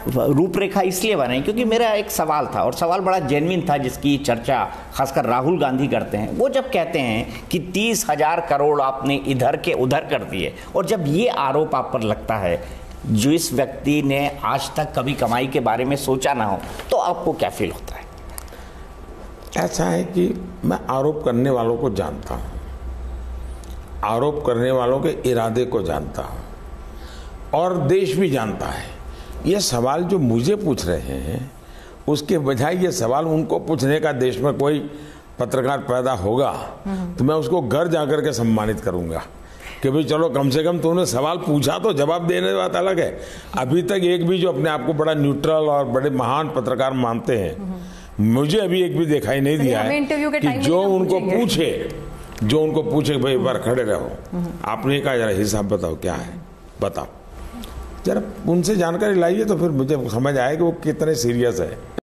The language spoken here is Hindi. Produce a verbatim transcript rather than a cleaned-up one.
रूपरेखा इसलिए बनाई क्योंकि मेरा एक सवाल था, और सवाल बड़ा जेन्युइन था जिसकी चर्चा खासकर राहुल गांधी करते हैं। वो जब कहते हैं कि तीस हजार करोड़ आपने इधर के उधर कर दिए, और जब ये आरोप आप पर लगता है जो इस व्यक्ति ने आज तक कभी कमाई के बारे में सोचा ना हो, तो आपको क्या फील होता है? ऐसा है कि मैं आरोप करने वालों को जानता हूं, आरोप करने वालों के इरादे को जानता हूं, और देश भी जानता है। ये सवाल जो मुझे पूछ रहे हैं उसके बजाय ये सवाल उनको पूछने का देश में कोई पत्रकार पैदा होगा तो मैं उसको घर जाकर के सम्मानित करूंगा कि भाई चलो कम से कम तूने सवाल पूछा तो जवाब देने की बात अलग है। अभी तक एक भी जो अपने आप को बड़ा न्यूट्रल और बड़े महान पत्रकार मानते हैं, मुझे अभी एक भी दिखाई नहीं दिया है कि जो उनको पूछे जो उनको पूछे भाई बार खड़े रहो, आपने कहा जरा हिसाब बताओ क्या है, बताओ जरा, उनसे जानकारी लाइए तो फिर मुझे समझ आए कि वो कितने सीरियस है।